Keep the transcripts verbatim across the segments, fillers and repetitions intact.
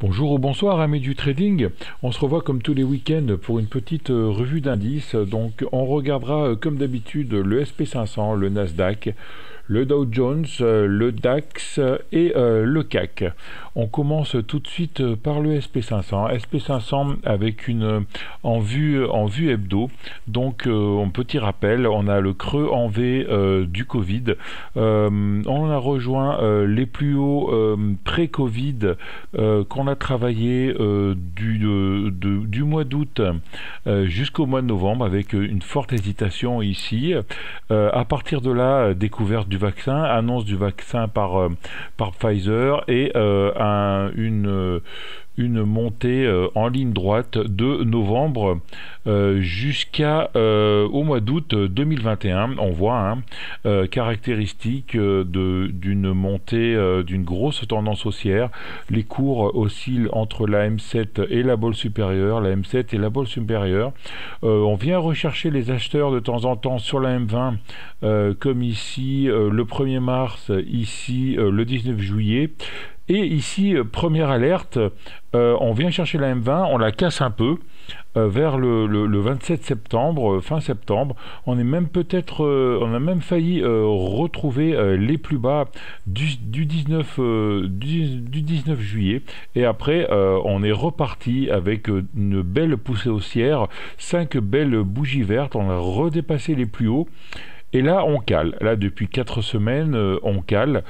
Bonjour ou bonsoir amis du trading, on se revoit comme tous les week-ends pour une petite euh, revue d'indices. Donc on regardera euh, comme d'habitude le S P cinq cents, le Nasdaq, le Dow Jones, euh, le DAX et euh, le C A C. On commence tout de suite euh, par le S P cinq cents. S P cinq cents avec une euh, en vue en vue hebdo. Donc euh, un petit rappel, on a le creux en V euh, du Covid. Euh, on a rejoint euh, les plus hauts euh, pré-Covid euh, qu'on a travaillé euh, du, de, de, du mois d'août euh, jusqu'au mois de novembre avec une forte hésitation ici. Euh, à partir de là, découverte du vaccin, annonce du vaccin par, euh, par Pfizer et euh, un, une, une montée euh, en ligne droite de novembre euh, jusqu'à euh, au mois d'août deux mille vingt et un. On voit hein, euh, caractéristique euh, de, d'une montée, euh, d'une grosse tendance haussière. Les cours oscillent entre la M sept et la bolle supérieure, la M sept et la bolle supérieure. Euh, on vient rechercher les acheteurs de temps en temps sur la M vingt, euh, comme ici euh, le premier mars, ici euh, le dix-neuf juillet. Et ici, euh, première alerte, euh, on vient chercher la M vingt, on la casse un peu euh, vers le, le, le vingt-sept septembre, euh, fin septembre. On est même peut-être, euh, on a même failli euh, retrouver euh, les plus bas du, du, dix-neuf, euh, du, du dix-neuf juillet. Et après, euh, on est reparti avec euh, une belle poussée haussière, cinq belles bougies vertes. On a redépassé les plus hauts. Et là, on cale. Là, depuis quatre semaines, euh, on cale.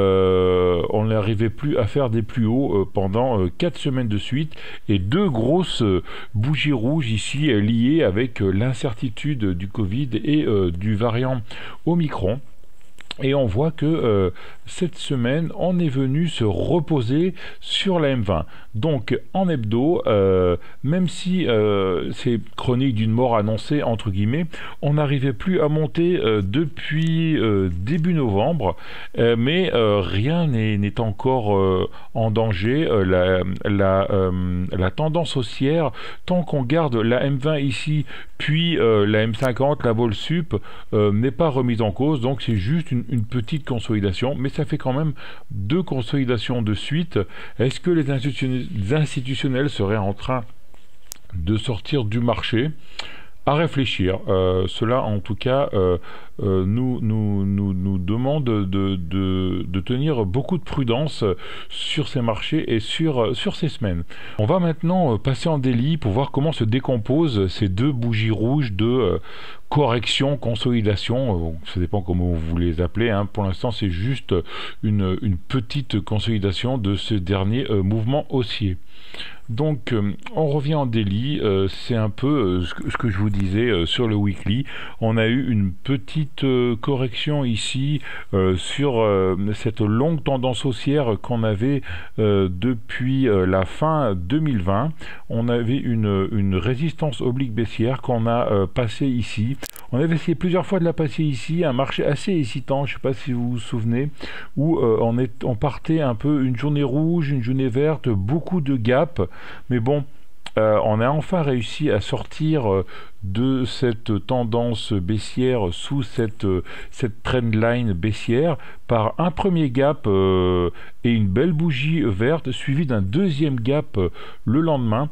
Euh, on n'arrivait plus à faire des plus hauts euh, pendant euh, quatre semaines de suite. Et deux grosses euh, bougies rouges ici euh, liées avec euh, l'incertitude du Covid et euh, du variant Omicron. Et on voit que euh, cette semaine, on est venu se reposer sur la M vingt. Donc en hebdo, euh, même si euh, c'est chronique d'une mort annoncée, entre guillemets, on n'arrivait plus à monter euh, depuis euh, début novembre, euh, mais euh, rien n'est, n'est encore euh, en danger. Euh, la, la, euh, la tendance haussière, tant qu'on garde la M vingt ici, puis euh, la M cinquante, la vol sup, euh, n'est pas remise en cause, donc c'est juste une une petite consolidation, mais ça fait quand même deux consolidations de suite. Est-ce que les institutionnels seraient en train de sortir du marché ? À réfléchir. Euh, cela, en tout cas, euh, euh, nous, nous, nous, nous demande de, de, de tenir beaucoup de prudence sur ces marchés et sur, sur ces semaines. On va maintenant passer en délit pour voir comment se décomposent ces deux bougies rouges de euh, correction, consolidation. Euh, ça dépend comment vous les appelez. Hein. Pour l'instant, c'est juste une, une petite consolidation de ce dernier euh, mouvement haussier. Donc euh, on revient en daily, euh, c'est un peu euh, ce, que, ce que je vous disais euh, sur le weekly. On a eu une petite euh, correction ici euh, sur euh, cette longue tendance haussière qu'on avait euh, depuis euh, la fin deux mille vingt. On avait une, une résistance oblique baissière qu'on a euh, passée ici. On avait essayé plusieurs fois de la passer ici, un marché assez hésitant, je ne sais pas si vous vous souvenez, où euh, on, est, on partait un peu une journée rouge, une journée verte, beaucoup de gaps. Mais bon, euh, on a enfin réussi à sortir euh, de cette tendance baissière sous cette, euh, cette trendline baissière par un premier gap euh, et une belle bougie verte suivie d'un deuxième gap euh, le lendemain,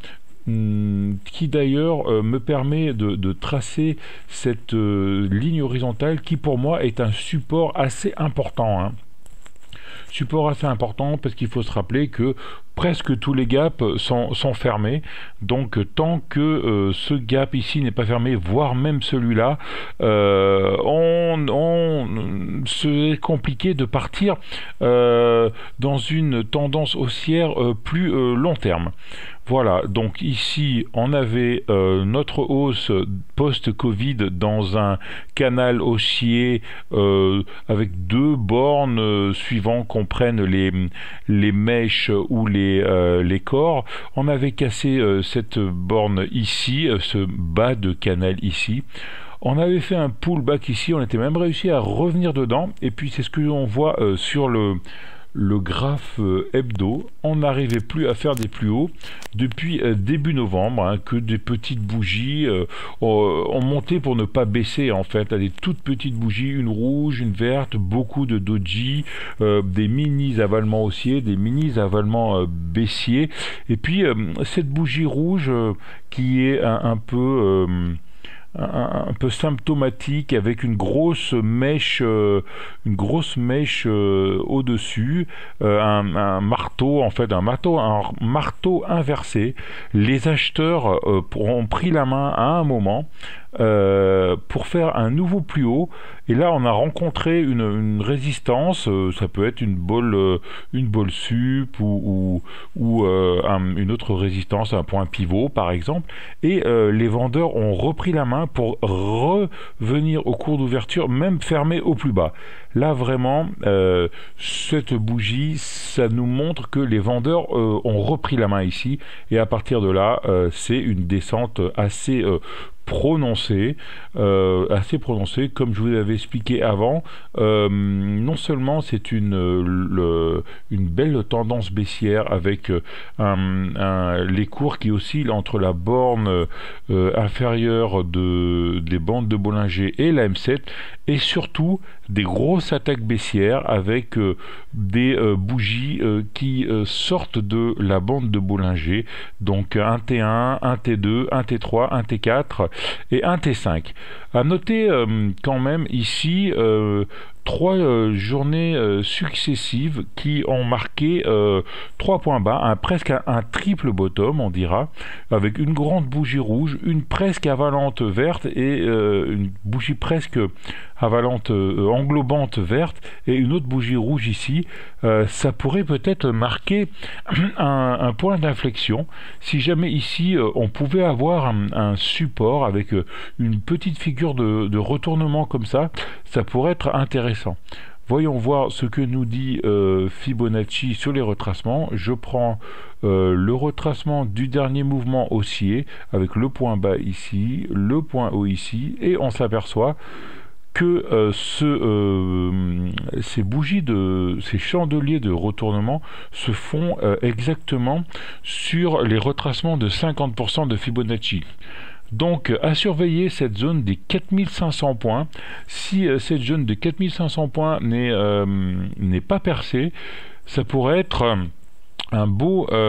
qui d'ailleurs euh, me permet de, de tracer cette euh, ligne horizontale qui pour moi est un support assez important. Hein. Support assez important parce qu'il faut se rappeler que presque tous les gaps sont, sont fermés, donc tant que euh, ce gap ici n'est pas fermé, voire même celui-là, euh, on, on c'est compliqué de partir euh, dans une tendance haussière euh, plus euh, long terme. Voilà, donc ici on avait euh, notre hausse post-Covid dans un canal haussier euh, avec deux bornes euh, suivant qu'on prenne les, les mèches ou les Euh, les corps. On avait cassé euh, cette borne ici, euh, ce bas de canal ici. On avait fait un pullback ici, on était même réussi à revenir dedans, et puis c'est ce que l'on voit euh, sur le le graphe euh, hebdo, on n'arrivait plus à faire des plus hauts depuis euh, début novembre, hein, que des petites bougies euh, ont, ont monté pour ne pas baisser en fait, à des toutes petites bougies, une rouge, une verte, beaucoup de doji, euh, des mini avalements haussiers, des mini avalements euh, baissiers, et puis euh, cette bougie rouge euh, qui est un, un peu euh, un, un peu symptomatique avec une grosse mèche, euh, une grosse mèche euh, au-dessus, euh, un, un marteau en fait, un marteau, un marteau inversé. Les acheteurs euh, ont pris la main à un moment euh, pour faire un nouveau plus haut, et là on a rencontré une, une résistance, euh, ça peut être une bolle, euh, une bolle sup ou, ou, ou euh, un, une autre résistance, un point pivot par exemple, et euh, les vendeurs ont repris la main pour revenir au cours d'ouverture, même fermé au plus bas. Là vraiment, euh, cette bougie, ça nous montre que les vendeurs euh, ont repris la main ici, et à partir de là, euh, c'est une descente assez euh, prononcée, euh, assez prononcée, comme je vous l'avais expliqué avant. Euh, non seulement c'est une, le, une belle tendance baissière avec un, un, les cours qui oscillent entre la borne euh, inférieure de, des bandes de Bollinger et la M sept, et surtout des grosses attaques baissières avec euh, des euh, bougies euh, qui euh, sortent de la bande de Bollinger, donc un T un, un T deux, un T trois, un T quatre et un T cinq. À noter euh, quand même ici euh, trois euh, journées euh, successives qui ont marqué euh, trois points bas, un, presque un, un triple bottom on dira, avec une grande bougie rouge, une presque avalante verte et euh, une bougie presque avalante euh, englobante verte et une autre bougie rouge ici. Euh, ça pourrait peut-être marquer un, un point d'inflexion si jamais ici euh, on pouvait avoir un, un support avec euh, une petite figure de, de retournement comme ça, ça pourrait être intéressant. Voyons voir ce que nous dit euh, Fibonacci sur les retracements. Je prends euh, le retracement du dernier mouvement haussier avec le point bas ici, le point haut ici, et on s'aperçoit que euh, ce, euh, ces bougies, de, ces chandeliers de retournement se font euh, exactement sur les retracements de cinquante pour cent de Fibonacci. Donc à surveiller cette zone des quatre mille cinq cents points. Si euh, cette zone de quatre mille cinq cents points n'est euh, n'est pas percée, ça pourrait être euh, un beau, euh,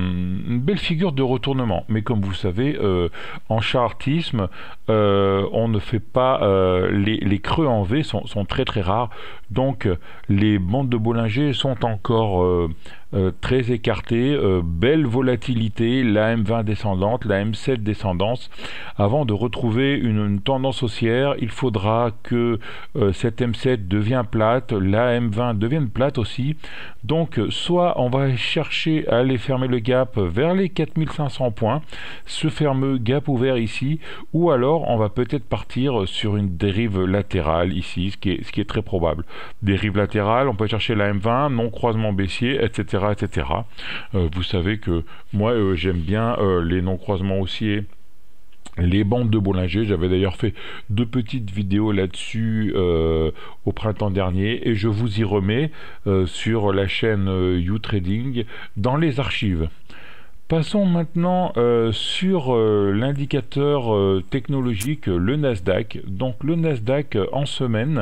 une belle figure de retournement. Mais comme vous savez, euh, en chartisme, euh, on ne fait pas euh, les, les creux en V sont, sont très très rares. Donc les bandes de Bollinger sont encore euh, euh, très écartées. Euh, belle volatilité, la M vingt descendante, la M sept descendante. Avant de retrouver une, une tendance haussière, il faudra que euh, cette M sept devienne plate, la M vingt devienne plate aussi. Donc soit on va chercher à aller fermer le gap vers les quatre mille cinq cents points, ce fameux gap ouvert ici, ou alors on va peut-être partir sur une dérive latérale ici, ce qui est, ce qui est très probable. Dérive latérale, on peut chercher la M vingt, non croisement baissier, et cetera et cetera. Euh, vous savez que moi euh, j'aime bien euh, les non croisements haussiers, les bandes de Bollinger. J'avais d'ailleurs fait deux petites vidéos là-dessus euh, au printemps dernier, et je vous y remets euh, sur la chaîne euh, YouTrading dans les archives. Passons maintenant euh, sur euh, l'indicateur euh, technologique, le Nasdaq. Donc le Nasdaq euh, en semaine,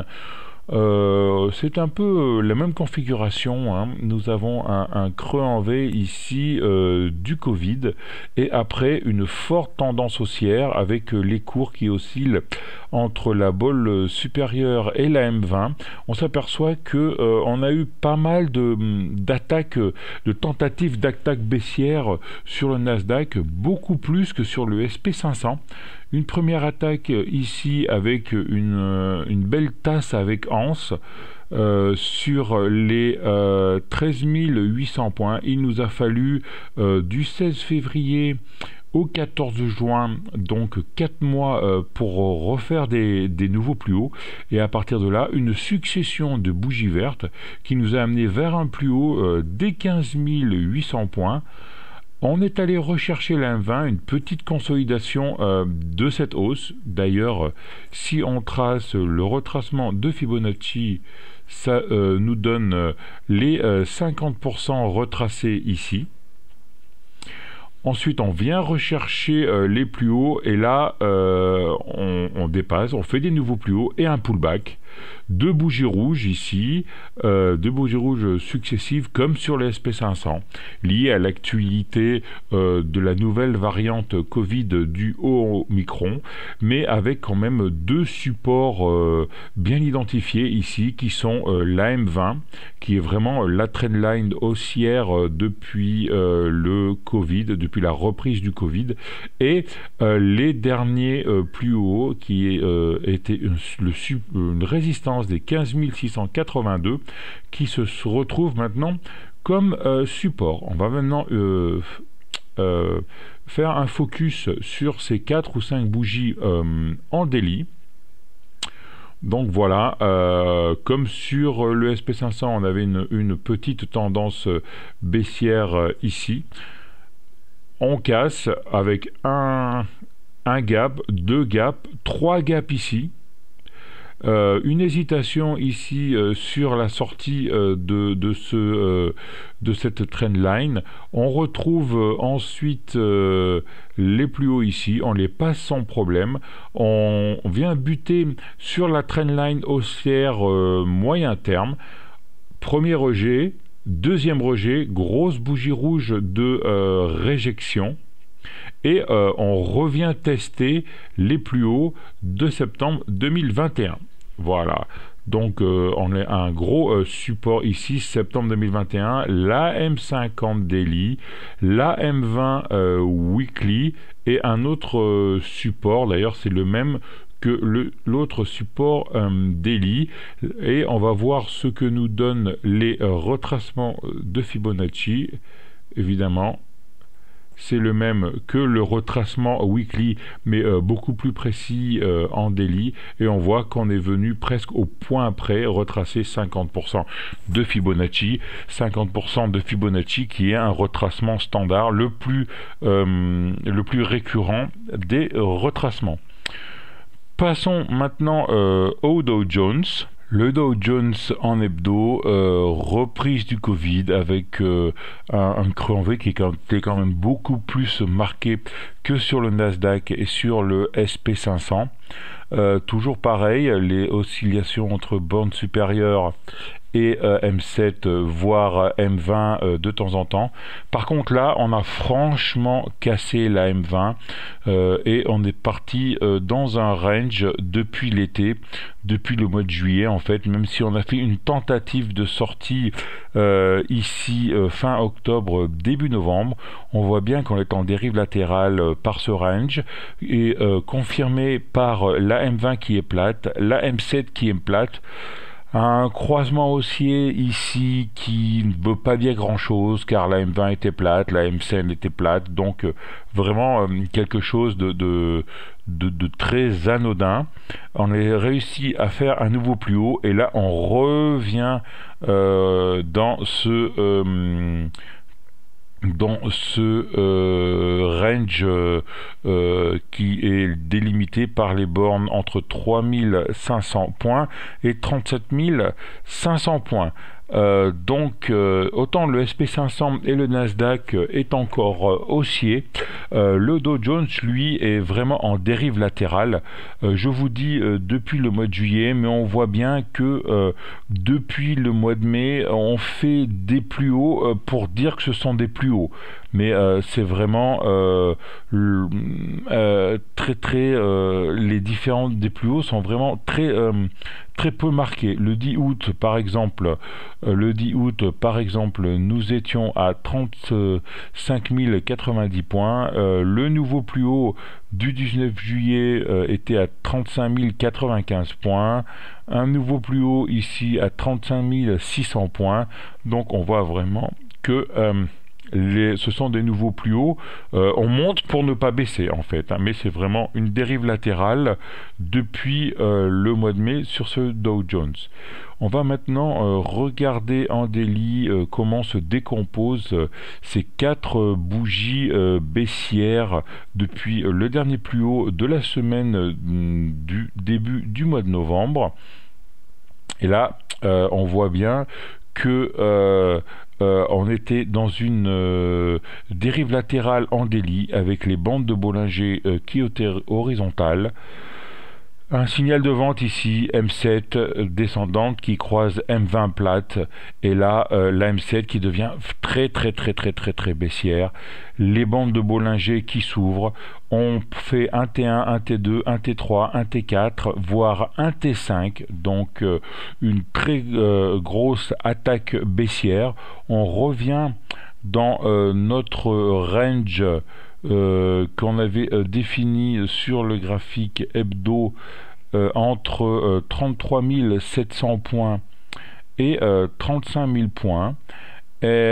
Euh, c'est un peu euh, la même configuration, hein. Nous avons un, un creux en V ici euh, du Covid, et après une forte tendance haussière avec euh, les cours qui oscillent entre la bolle supérieure et la M vingt. On s'aperçoit que euh, on a eu pas mal de d'attaques, de tentatives d'attaque baissière sur le Nasdaq, beaucoup plus que sur le S P cinq cents. Une première attaque ici avec une, une belle tasse avec anse euh, sur les euh, treize mille huit cents points. Il nous a fallu euh, du seize février au quatorze juin, donc quatre mois euh, pour refaire des, des nouveaux plus hauts, et à partir de là une succession de bougies vertes qui nous a amené vers un plus haut euh, des quinze mille huit cents points. On est allé rechercher la M vingt, une petite consolidation euh, de cette hausse. D'ailleurs, si on trace le retracement de Fibonacci, ça euh, nous donne euh, les euh, cinquante pour cent retracés ici. Ensuite, on vient rechercher euh, les plus hauts et là, euh, on, on dépasse, on fait des nouveaux plus hauts et un pullback. Deux bougies rouges ici, euh, deux bougies rouges successives comme sur le S P cinq cents, liées à l'actualité euh, de la nouvelle variante Covid du Omicron, mais avec quand même deux supports euh, bien identifiés ici, qui sont euh, l'A M vingt, qui est vraiment la trendline haussière euh, depuis euh, le Covid, depuis la reprise du Covid, et euh, les derniers euh, plus hauts qui euh, étaient une, le, une résistance des quinze mille six cent quatre-vingt-deux qui se retrouve maintenant comme euh, support. On va maintenant euh, euh, faire un focus sur ces quatre ou cinq bougies euh, en daily. Donc voilà, euh, comme sur le S P cinq cents, on avait une, une petite tendance baissière euh, ici. On casse avec un, un gap, deux gaps, trois gaps ici. Euh, une hésitation ici euh, sur la sortie euh, de, de, ce, euh, de cette trendline. On retrouve euh, ensuite euh, les plus hauts ici, on les passe sans problème. On vient buter sur la trendline haussière euh, moyen terme. Premier rejet, deuxième rejet, grosse bougie rouge de euh, réjection. Et euh, on revient tester les plus hauts de septembre deux mille vingt et un. Voilà, donc euh, on a un gros euh, support ici, septembre deux mille vingt et un, la M cinquante Daily, la M vingt euh, Weekly et un autre euh, support, d'ailleurs c'est le même que l'autre support euh, daily, et on va voir ce que nous donnent les euh, retracements de Fibonacci. Évidemment, c'est le même que le retracement weekly, mais euh, beaucoup plus précis euh, en daily, et on voit qu'on est venu presque au point près retracer cinquante pour cent de Fibonacci, cinquante pour cent de Fibonacci qui est un retracement standard, le plus, euh, le plus récurrent des euh, retracements. Passons maintenant euh, au Dow Jones. Le Dow Jones en hebdo, euh, reprise du Covid avec euh, un, un creux en V qui est quand, qui est quand même beaucoup plus marqué que sur le Nasdaq et sur le S P cinq cents. Euh, toujours pareil, les oscillations entre bornes supérieures et euh, M sept, euh, voire M vingt euh, de temps en temps. Par contre là, on a franchement cassé la M vingt euh, et on est parti euh, dans un range depuis l'été, depuis le mois de juillet en fait, même si on a fait une tentative de sortie euh, ici euh, fin octobre, début novembre. On voit bien qu'on est en dérive latérale euh, par ce range et euh, confirmé par la M vingt qui est plate, la M sept qui est plate. Un croisement haussier ici qui ne veut pas dire grand chose car la M vingt était plate, la M sept était plate, donc euh, vraiment euh, quelque chose de, de, de, de très anodin. On a réussi à faire un nouveau plus haut et là on revient euh, dans ce... Euh, dans ce euh, range euh, euh, qui est délimité par les bornes entre trois mille cinq cents points et trente-sept mille cinq cents points. Euh, donc euh, autant le S P cinq cents et le Nasdaq euh, est encore euh, haussier, euh, le Dow Jones lui est vraiment en dérive latérale. Euh, je vous dis euh, depuis le mois de juillet, mais on voit bien que euh, depuis le mois de mai on fait des plus hauts euh, pour dire que ce sont des plus hauts, mais euh, c'est vraiment euh, euh, très très euh, les différents des plus hauts sont vraiment très euh, très peu marqués. Le dix août par exemple, euh, le dix août par exemple, nous étions à trente-cinq mille quatre-vingt-dix points. Euh, le nouveau plus haut du dix-neuf juillet euh, était à trente-cinq mille quatre-vingt-quinze points. Un nouveau plus haut ici à trente-cinq mille six cents points. Donc on voit vraiment que euh, Les, ce sont des nouveaux plus hauts. Euh, on monte pour ne pas baisser en fait, hein, mais c'est vraiment une dérive latérale depuis euh, le mois de mai sur ce Dow Jones. On va maintenant euh, regarder en daily euh, comment se décomposent euh, ces quatre euh, bougies euh, baissières depuis euh, le dernier plus haut de la semaine euh, du début du mois de novembre. Et là, euh, on voit bien que euh, euh, on était dans une euh, dérive latérale en délit avec les bandes de Bollinger euh, qui étaient horizontales. Un signal de vente ici, M sept euh, descendante qui croise M vingt plate, et là euh, la M sept qui devient très très très très très très baissière. Les bandes de Bollinger qui s'ouvrent, on fait un T un, un T deux, un T trois, un T quatre, voire un T cinq, donc euh, une très euh, grosse attaque baissière. On revient dans euh, notre range Euh, qu'on avait euh, défini sur le graphique hebdo euh, entre euh, trente-trois mille sept cents points et euh, trente-cinq mille points, et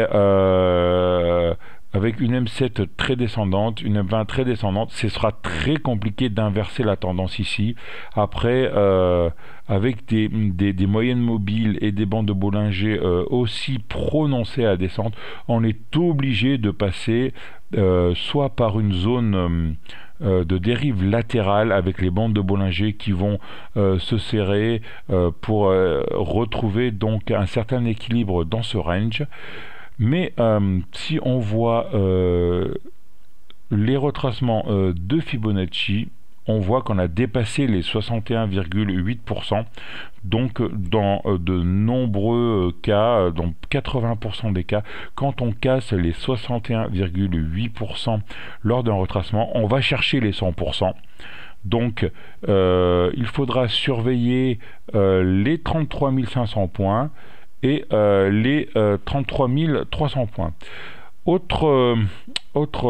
euh, avec une M sept très descendante, une M vingt très descendante, ce sera très compliqué d'inverser la tendance ici. Après, euh, avec des, des, des moyennes mobiles et des bandes de Bollinger euh, aussi prononcées à la descente, on est obligé de passer euh, soit par une zone euh, euh, de dérive latérale avec les bandes de Bollinger qui vont euh, se serrer euh, pour euh, retrouver donc un certain équilibre dans ce range. Mais euh, si on voit euh, les retracements euh, de Fibonacci, on voit qu'on a dépassé les soixante et un virgule huit pour cent. Donc dans euh, de nombreux cas, dans quatre-vingts pour cent des cas, quand on casse les soixante et un virgule huit pour cent lors d'un retracement, on va chercher les cent pour cent. Donc euh, il faudra surveiller euh, les trente-trois mille cinq cents points et euh, les euh, trente-trois mille trois cents points. Autre, euh, autre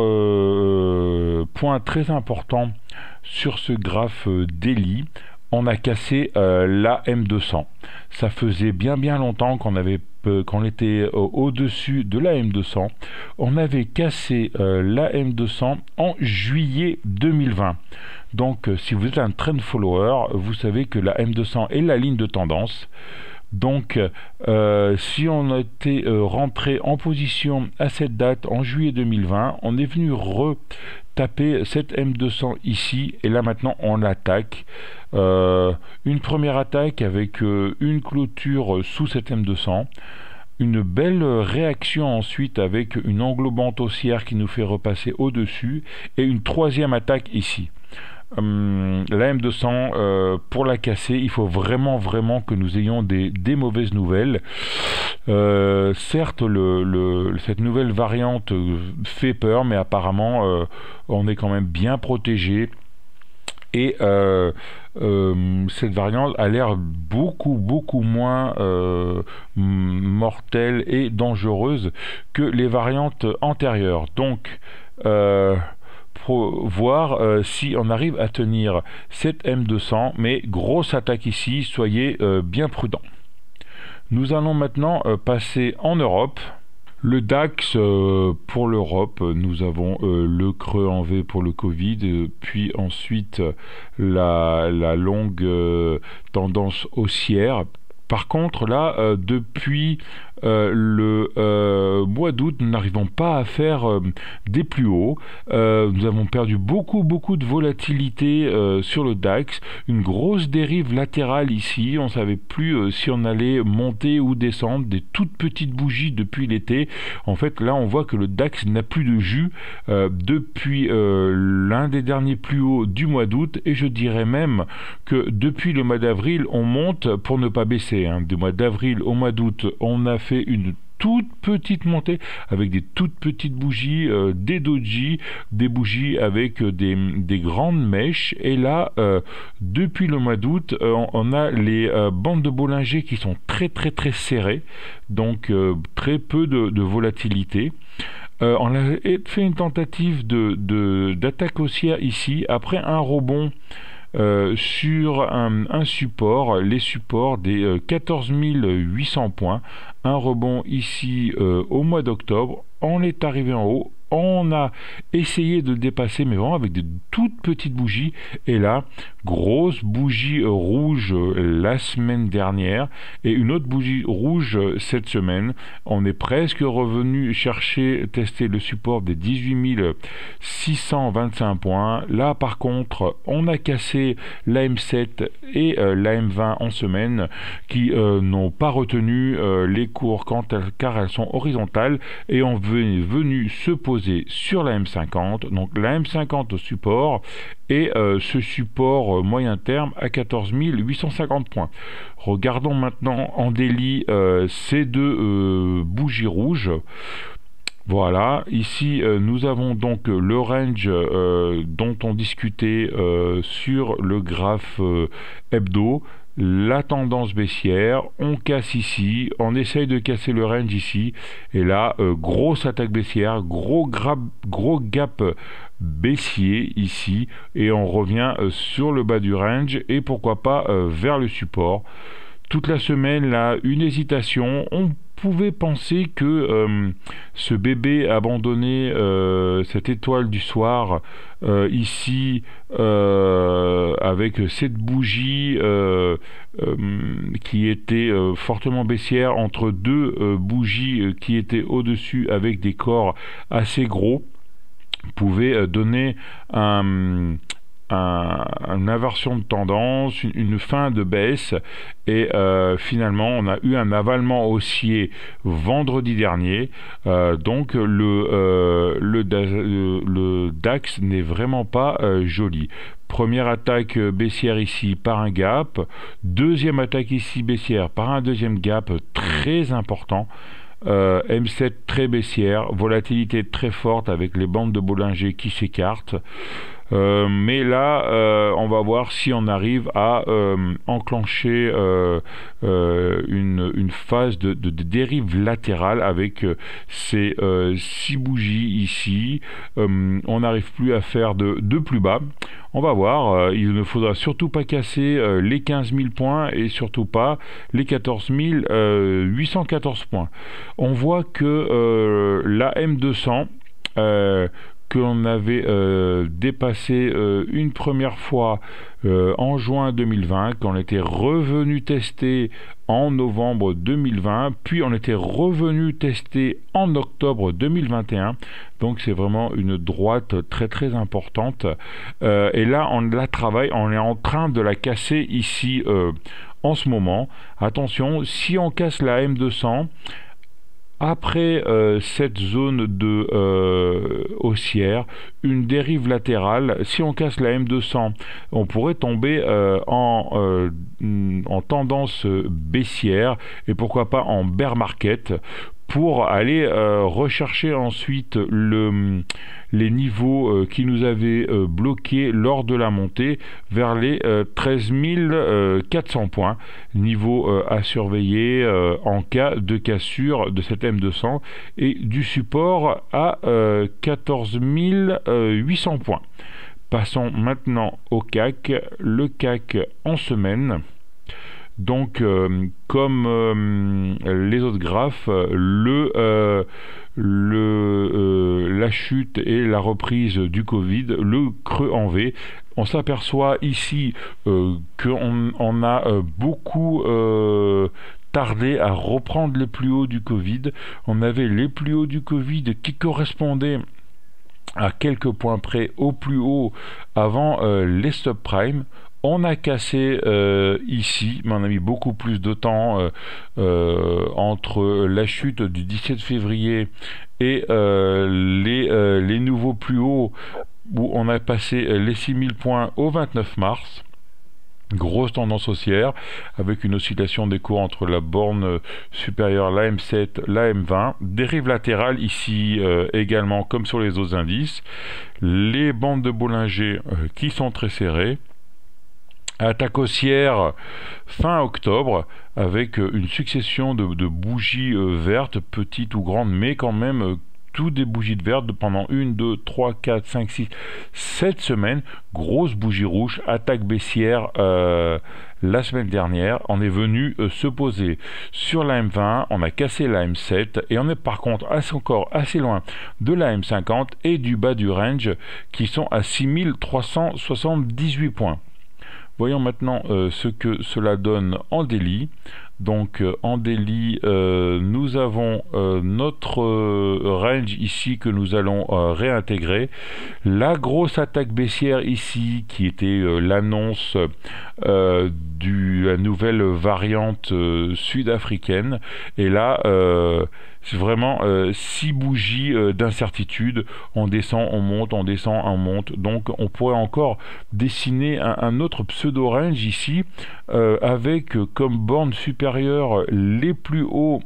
euh, point très important sur ce graphe euh, daily, on a cassé euh, la M deux cents. Ça faisait bien bien longtemps qu'on avait euh, qu'on était euh, au-dessus de la M deux cents. On avait cassé euh, la M deux cents en juillet deux mille vingt. Donc euh, si vous êtes un trend follower, vous savez que la M deux cents est la ligne de tendance. Donc, euh, si on était euh, rentré en position à cette date en juillet deux mille vingt, on est venu retaper cette M deux cents ici, et là maintenant on l'attaque. Euh, une première attaque avec euh, une clôture sous cette M deux cents. Une belle réaction ensuite avec une englobante haussière qui nous fait repasser au-dessus, et une troisième attaque ici. Hum, la M deux cents, euh, pour la casser, il faut vraiment vraiment que nous ayons des, des mauvaises nouvelles. Euh, certes, le, le, cette nouvelle variante fait peur, mais apparemment euh, on est quand même bien protégé. Et euh, euh, cette variante a l'air beaucoup beaucoup moins euh, mortelle et dangereuse que les variantes antérieures. Donc euh, pour voir euh, si on arrive à tenir cette M deux cents, mais grosse attaque ici, soyez euh, bien prudents. Nous allons maintenant euh, passer en Europe. Le DAX euh, pour l'Europe, nous avons euh, le creux en V pour le Covid, euh, puis ensuite la, la longue euh, tendance haussière. Par contre, là, euh, depuis euh, le euh, mois d'août, nous n'arrivons pas à faire euh, des plus hauts. Euh, nous avons perdu beaucoup, beaucoup de volatilité euh, sur le DAX. Une grosse dérive latérale ici. On ne savait plus euh, si on allait monter ou descendre. Des toutes petites bougies depuis l'été. En fait, là, on voit que le DAX n'a plus de jus euh, depuis euh, l'un des derniers plus hauts du mois d'août. Et je dirais même que depuis le mois d'avril, on monte pour ne pas baisser. Hein. Du mois d'avril au mois d'août, on a fait une toute petite montée avec des toutes petites bougies, euh, des doji, des bougies avec euh, des, des grandes mèches. Et là, euh, depuis le mois d'août, euh, on a les euh, bandes de Bollinger qui sont très très très serrées, donc euh, très peu de, de volatilité. Euh, on a fait une tentative de, de, d'attaque haussière ici, après un rebond Euh, sur un, un support, les supports des euh, quatorze mille huit cents points, un rebond ici euh, au mois d'octobre, on est arrivé en haut, on a essayé de le dépasser, mais vraiment avec de toutes petites bougies. Et là, grosse bougie rouge la semaine dernière et une autre bougie rouge cette semaine. On est presque revenu chercher, tester le support des dix-huit mille six cent vingt-cinq points. Là, par contre, on a cassé l'A M sept et euh, l'A M vingt en semaine qui euh, n'ont pas retenu euh, les cours quand elles, car elles sont horizontales et on est venu se poser sur la M cinquante. Donc la M cinquante au support et euh, ce support euh, moyen terme à quatorze mille huit cent cinquante points. Regardons maintenant en daily euh, ces deux euh, bougies rouges. Voilà, ici euh, nous avons donc le range euh, dont on discutait euh, sur le graphe euh, hebdo, la tendance baissière, on casse ici, on essaye de casser le range ici, et là, euh, grosse attaque baissière, gros, gros gap baissier ici, et on revient euh, sur le bas du range, et pourquoi pas euh, vers le support. Toute la semaine, là, une hésitation, on pouvait penser que euh, ce bébé abandonné, euh, cette étoile du soir, euh, ici, euh, avec cette bougie euh, euh, qui était euh, fortement baissière, entre deux euh, bougies euh, qui étaient au-dessus avec des corps assez gros, pouvait euh, donner un... Un, une inversion de tendance, une, une fin de baisse et euh, finalement on a eu un avalement haussier vendredi dernier, euh, donc le, euh, le, le, le DAX n'est vraiment pas euh, joli. Première attaque baissière ici par un gap, deuxième attaque ici baissière par un deuxième gap très important. Euh, M sept très baissière, volatilité très forte avec les bandes de Bollinger qui s'écartent. Euh, mais là, euh, on va voir si on arrive à euh, enclencher euh, euh, une, une phase de, de, de dérive latérale avec euh, ces euh, six bougies ici. Euh, on n'arrive plus à faire de, de plus bas. On va voir, euh, il ne faudra surtout pas casser euh, les quinze mille points et surtout pas les quatorze mille huit cent quatorze points. On voit que euh, la M deux cents euh, qu'on avait euh, dépassé euh, une première fois euh, en juin deux mille vingt, qu'on était revenu tester en novembre deux mille vingt, puis on était revenu tester en octobre deux mille vingt et un, donc c'est vraiment une droite très très importante, euh, et là on la travaille, on est en train de la casser ici euh, en ce moment. Attention, si on casse la M deux cents, après euh, cette zone de euh, haussière, une dérive latérale, si on casse la M deux cents, on pourrait tomber euh, en, euh, en tendance baissière et pourquoi pas en bear market pour aller euh, rechercher ensuite le, les niveaux euh, qui nous avaient euh, bloqués lors de la montée vers les euh, treize mille quatre cents points, niveau euh, à surveiller euh, en cas de cassure de cette M deux cents et du support à euh, quatorze mille huit cents points. Passons maintenant au C A C, le C A C en semaine. Donc, euh, comme euh, les autres graphes, le, euh, le, euh, la chute et la reprise du Covid, le creux en V, on s'aperçoit ici euh, qu'on on a euh, beaucoup euh, tardé à reprendre les plus hauts du Covid. On avait les plus hauts du Covid qui correspondaient à quelques points près au plus haut avant euh, les stop prime. On a cassé euh, ici, mais on a mis beaucoup plus de temps euh, euh, entre la chute du dix-sept février et euh, les, euh, les nouveaux plus hauts où on a passé les six mille points au vingt-neuf mars. Grosse tendance haussière avec une oscillation des cours entre la borne supérieure, la M sept, la M vingt, dérive latérale ici euh, également comme sur les autres indices, les bandes de Bollinger euh, qui sont très serrées. Attaque haussière fin octobre avec une succession de, de bougies euh, vertes, petites ou grandes, mais quand même euh, tout des bougies de verte pendant une, deux, trois, quatre, cinq, six, sept semaines. Grosse bougie rouge, attaque baissière euh, la semaine dernière. On est venu euh, se poser sur la M vingt, on a cassé la M sept et on est par contre assez, encore assez loin de la M cinquante et du bas du range qui sont à six mille trois cent soixante-dix-huit points. Voyons maintenant euh, ce que cela donne en daily. Donc euh, en daily, euh, nous avons euh, notre euh, range ici que nous allons euh, réintégrer. La grosse attaque baissière ici qui était euh, l'annonce euh, de la nouvelle variante euh, sud-africaine. Et là, euh, c'est vraiment euh, six bougies euh, d'incertitude. On descend, on monte, on descend, on monte. Donc on pourrait encore dessiner un, un autre pseudo-range ici euh, avec euh, comme borne supérieure les plus hauts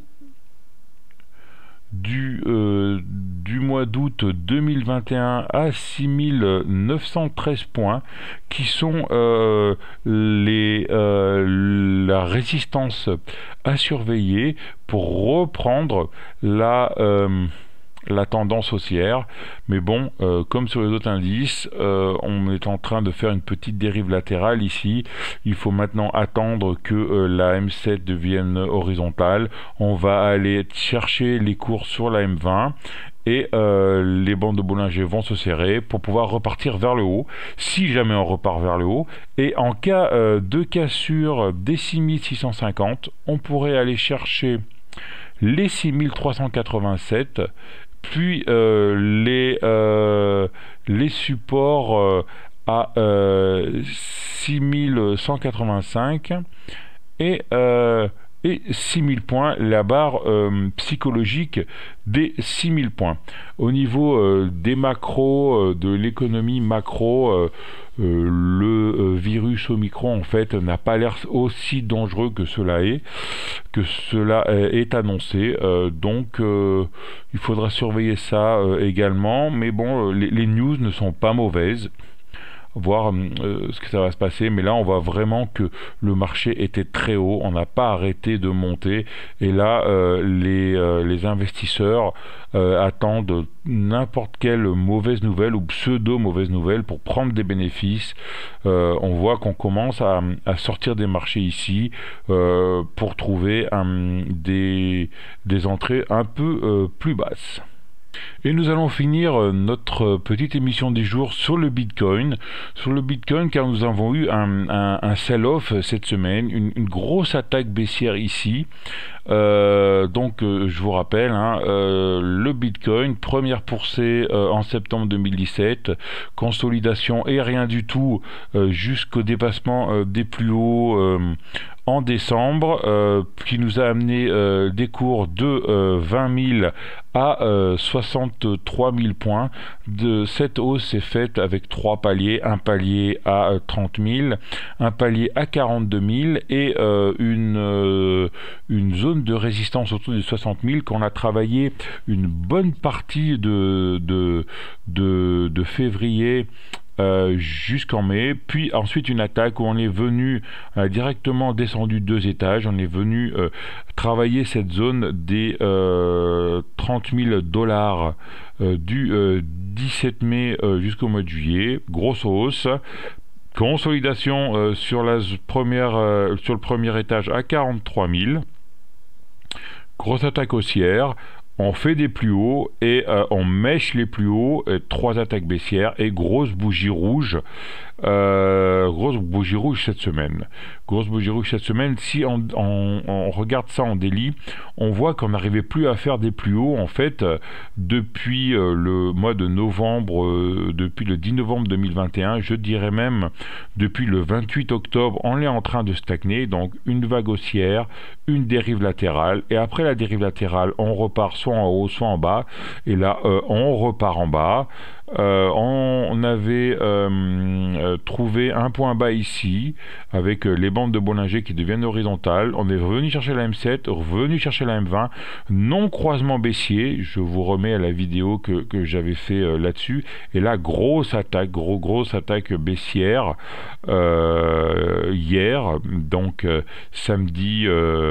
du, euh, du mois d'août deux mille vingt et un à six mille neuf cent treize points qui sont euh, les, euh, la résistance à surveiller pour reprendre la... Euh, la tendance haussière, mais bon, euh, comme sur les autres indices, euh, on est en train de faire une petite dérive latérale ici. Il faut maintenant attendre que euh, la M sept devienne horizontale. On va aller chercher les cours sur la M vingt et euh, les bandes de Bollinger vont se serrer pour pouvoir repartir vers le haut, si jamais on repart vers le haut. Et en cas euh, de cassure des six mille six cent cinquante, on pourrait aller chercher les six mille trois cent quatre-vingt-sept, puis euh, les, euh, les supports euh, à euh, six mille cent quatre-vingt-cinq et, euh, et six mille points, la barre euh, psychologique des six mille points. Au niveau euh, des macros, euh, de l'économie macro, euh, euh, le euh, virus Omicron en fait n'a pas l'air aussi dangereux que cela est, que cela est annoncé. Euh, donc euh, il faudra surveiller ça euh, également. Mais bon, les, les news ne sont pas mauvaises. Voir euh, ce que ça va se passer, mais là on voit vraiment que le marché était très haut, on n'a pas arrêté de monter, et là euh, les, euh, les investisseurs euh, attendent n'importe quelle mauvaise nouvelle ou pseudo mauvaise nouvelle pour prendre des bénéfices. Euh, on voit qu'on commence à, à sortir des marchés ici euh, pour trouver un, des, des entrées un peu euh, plus basses. Et nous allons finir notre petite émission du jour sur le Bitcoin. Sur le Bitcoin, car nous avons eu un, un, un sell-off cette semaine, une, une grosse attaque baissière ici. Euh, donc euh, je vous rappelle, hein, euh, le Bitcoin, première poussée euh, en septembre deux mille dix-sept, consolidation et rien du tout euh, jusqu'au dépassement euh, des plus hauts euh, en décembre, euh, qui nous a amené euh, des cours de euh, vingt mille à euh, soixante-trois mille points. De cette hausse s'est faite avec trois paliers, un palier à euh, trente mille, un palier à quarante-deux mille et euh, une, euh, une zone de résistance autour des soixante mille qu'on a travaillé une bonne partie de, de, de, de février Euh, jusqu'en mai, puis ensuite une attaque où on est venu euh, directement descendu deux étages, on est venu euh, travailler cette zone des euh, trente mille dollars euh, du euh, dix-sept mai euh, jusqu'au mois de juillet, grosse hausse, consolidation euh, sur, la première, euh, sur le premier étage à quarante-trois mille, grosse attaque haussière. On fait des plus hauts et euh, on mèche les plus hauts, euh, trois attaques baissières et grosse bougie rouge, euh, grosse bougie rouge cette semaine. Grosse bougie rouge cette semaine. Si on, on, on regarde ça en daily, on voit qu'on n'arrivait plus à faire des plus hauts en fait euh, depuis euh, le mois de novembre, euh, depuis le dix novembre deux mille vingt et un, je dirais même depuis le vingt-huit octobre, on est en train de stagner. Donc une vague haussière, une dérive latérale et après la dérive latérale, on repart soit en haut, soit en bas, et là euh, on repart en bas. Euh, on avait euh, euh, trouvé un point bas ici avec euh, les bandes de Bollinger qui deviennent horizontales. On est revenu chercher la M sept, revenu chercher la M vingt, non croisement baissier. Je vous remets à la vidéo que, que j'avais fait euh, là-dessus. Et là, grosse attaque, gros, grosse attaque baissière euh, hier, donc euh, samedi. Euh,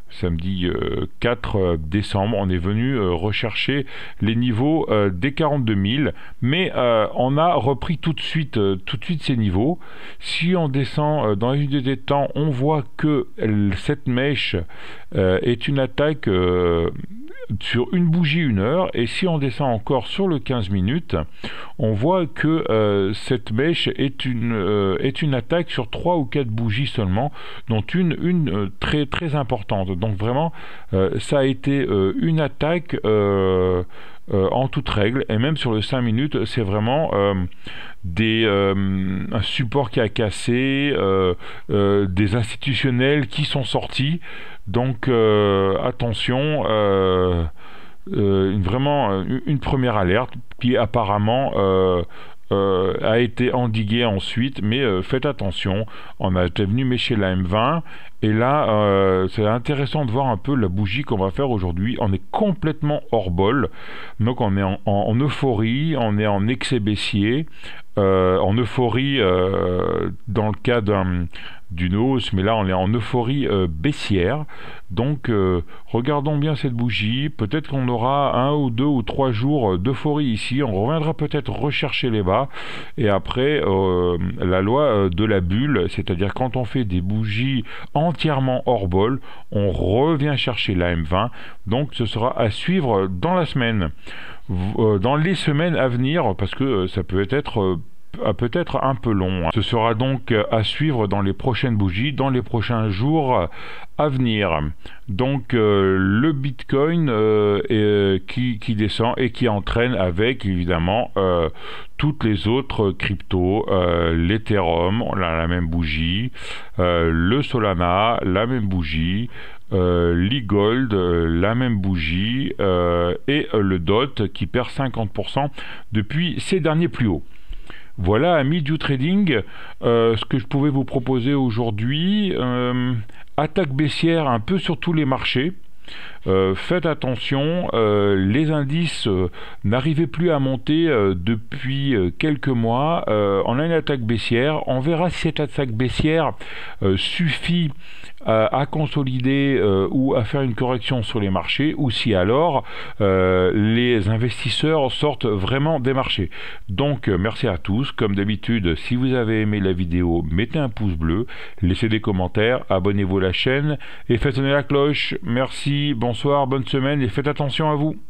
samedi euh, quatre décembre, on est venu euh, rechercher les niveaux euh, des quarante-deux mille, mais euh, on a repris tout de suite euh, tout de suite ces niveaux. Si on descend euh, dans les unités de temps, on voit que elle, cette mèche euh, est une attaque euh, sur une bougie une heure, et si on descend encore sur le quinze minutes, on voit que euh, cette mèche est une, euh, est une attaque sur trois ou quatre bougies seulement, dont une, une euh, très, très importante. Donc vraiment, euh, ça a été euh, une attaque euh, euh, en toute règle, et même sur le cinq minutes, c'est vraiment euh, des, euh, un support qui a cassé, euh, euh, des institutionnels qui sont sortis. Donc euh, attention, euh, euh, une, vraiment une, une première alerte qui apparemment euh, euh, a été endiguée ensuite, mais euh, faites attention, on a été venu mécher la M vingt, et là euh, c'est intéressant de voir un peu la bougie qu'on va faire aujourd'hui. On est complètement hors bol, donc on est en, en, en euphorie, on est en excès baissier, euh, en euphorie euh, dans le cas d'un d'une hausse, mais là on est en euphorie euh, baissière. Donc euh, regardons bien cette bougie, peut-être qu'on aura un ou deux ou trois jours d'euphorie ici, on reviendra peut-être rechercher les bas, et après euh, la loi euh, de la bulle, c'est-à-dire quand on fait des bougies entièrement hors bol, on revient chercher la M vingt, donc ce sera à suivre dans la semaine, euh, dans les semaines à venir, parce que euh, ça peut être euh, peut-être un peu long. Ce sera donc à suivre dans les prochaines bougies, dans les prochains jours à venir. Donc euh, le Bitcoin euh, est, qui, qui descend et qui entraîne avec évidemment euh, toutes les autres cryptos, euh, l'Ethereum, on a la même bougie, euh, le Solana, la même bougie, Euh, l'e-gold, euh, la même bougie, euh, et euh, le D O T qui perd cinquante pour cent depuis ses derniers plus hauts. Voilà, amis du trading, euh, ce que je pouvais vous proposer aujourd'hui. Euh, attaque baissière un peu sur tous les marchés. Euh, faites attention, euh, les indices euh, n'arrivaient plus à monter euh, depuis euh, quelques mois. Euh, on a une attaque baissière. On verra si cette attaque baissière euh, suffit à, à consolider euh, ou à faire une correction sur les marchés, ou si alors euh, les investisseurs sortent vraiment des marchés. Donc euh, merci à tous. Comme d'habitude, si vous avez aimé la vidéo, mettez un pouce bleu, laissez des commentaires, abonnez-vous à la chaîne et faites sonner la cloche. Merci, bonsoir, bonne semaine et faites attention à vous.